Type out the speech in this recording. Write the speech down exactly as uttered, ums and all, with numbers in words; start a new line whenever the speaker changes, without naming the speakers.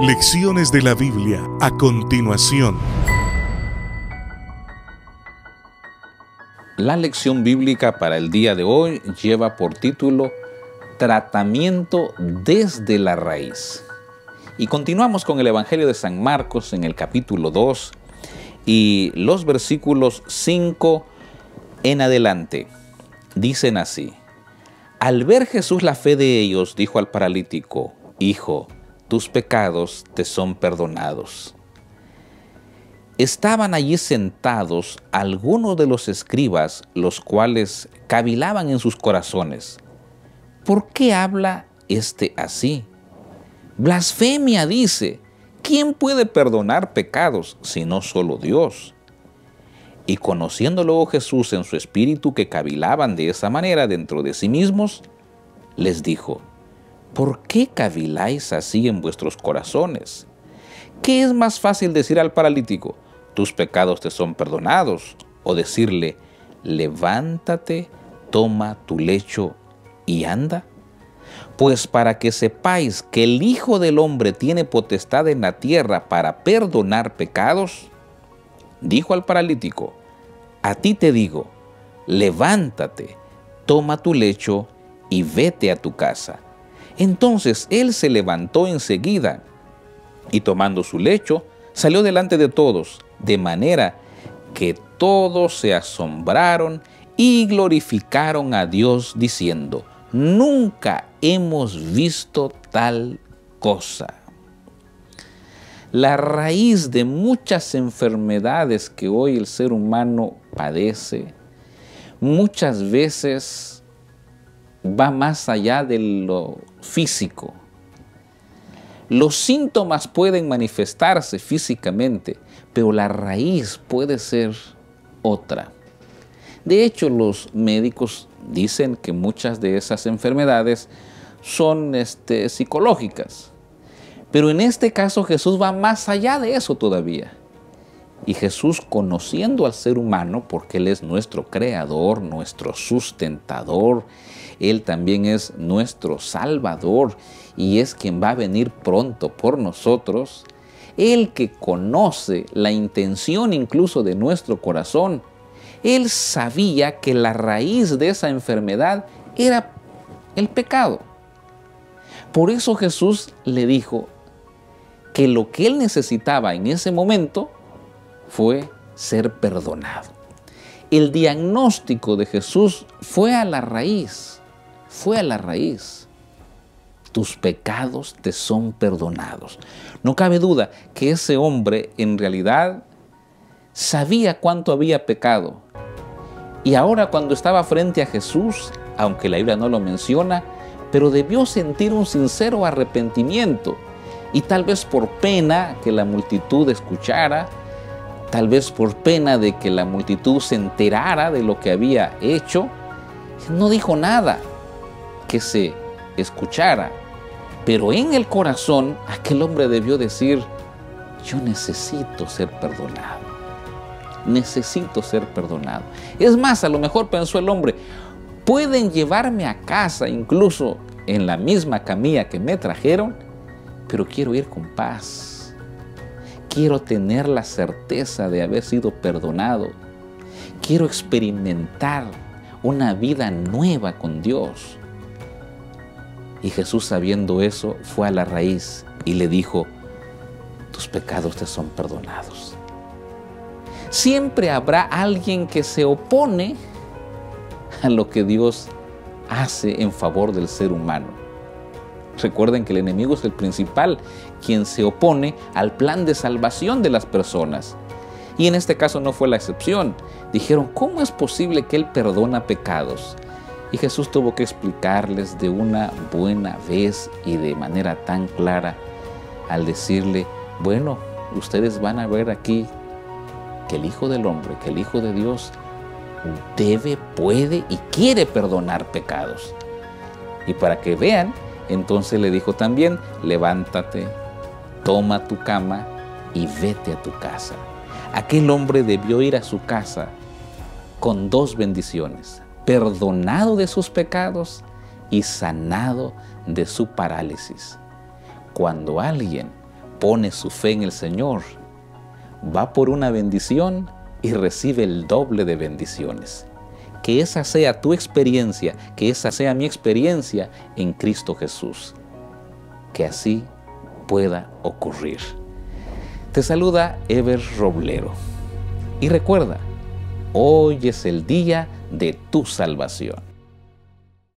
Lecciones de la Biblia a continuación.
La lección bíblica para el día de hoy lleva por título Tratamiento desde la raíz. Y continuamos con el Evangelio de San Marcos en el capítulo dos y los versículos cinco en adelante. Dicen así: Al ver Jesús la fe de ellos, dijo al paralítico: Hijo, tus pecados te son perdonados. Estaban allí sentados algunos de los escribas, los cuales cavilaban en sus corazones: ¿por qué habla éste así? Blasfemia dice. ¿Quién puede perdonar pecados sino solo Dios? Y conociendo luego Jesús en su espíritu que cavilaban de esa manera dentro de sí mismos, les dijo: ¿por qué caviláis así en vuestros corazones? ¿Qué es más fácil decir al paralítico: tus pecados te son perdonados? O decirle: levántate, toma tu lecho y anda. Pues para que sepáis que el Hijo del Hombre tiene potestad en la tierra para perdonar pecados, dijo al paralítico: a ti te digo, levántate, toma tu lecho y vete a tu casa. Entonces él se levantó enseguida y tomando su lecho salió delante de todos, de manera que todos se asombraron y glorificaron a Dios diciendo: nunca hemos visto tal cosa. La raíz de muchas enfermedades que hoy el ser humano padece muchas veces va más allá de lo físico. Los síntomas pueden manifestarse físicamente, pero la raíz puede ser otra. De hecho, los médicos dicen que muchas de esas enfermedades son este, psicológicas. Pero en este caso Jesús va más allá de eso todavía. Y Jesús, conociendo al ser humano, porque Él es nuestro creador, nuestro sustentador, Él también es nuestro salvador y es quien va a venir pronto por nosotros, Él que conoce la intención incluso de nuestro corazón, Él sabía que la raíz de esa enfermedad era el pecado. Por eso Jesús le dijo que lo que él necesitaba en ese momento fue ser perdonado. El diagnóstico de Jesús fue a la raíz, fue a la raíz. Tus pecados te son perdonados. No cabe duda que ese hombre en realidad sabía cuánto había pecado. Y ahora cuando estaba frente a Jesús, aunque la Biblia no lo menciona, pero debió sentir un sincero arrepentimiento. Y tal vez por pena que la multitud escuchara, tal vez por pena de que la multitud se enterara de lo que había hecho, no dijo nada que se escuchara. Pero en el corazón, aquel hombre debió decir: yo necesito ser perdonado. Necesito ser perdonado. Es más, a lo mejor pensó el hombre: pueden llevarme a casa, incluso en la misma camilla que me trajeron, pero quiero ir con paz. Quiero tener la certeza de haber sido perdonado. Quiero experimentar una vida nueva con Dios. Y Jesús, sabiendo eso, fue a la raíz y le dijo: tus pecados te son perdonados. Siempre habrá alguien que se opone a lo que Dios hace en favor del ser humano. Recuerden que el enemigo es el principal, quien se opone al plan de salvación de las personas. Y en este caso no fue la excepción. Dijeron: ¿cómo es posible que Él perdona pecados? Y Jesús tuvo que explicarles de una buena vez y de manera tan clara al decirle: bueno, ustedes van a ver aquí que el Hijo del Hombre, que el Hijo de Dios debe, puede y quiere perdonar pecados. Y para que vean, entonces le dijo también: levántate, toma tu cama y vete a tu casa. Aquel hombre debió ir a su casa con dos bendiciones: perdonado de sus pecados y sanado de su parálisis. Cuando alguien pone su fe en el Señor, va por una bendición y recibe el doble de bendiciones. Que esa sea tu experiencia, que esa sea mi experiencia en Cristo Jesús. Que así pueda ocurrir. Te saluda Eber Roblero. Y recuerda, hoy es el día de tu salvación.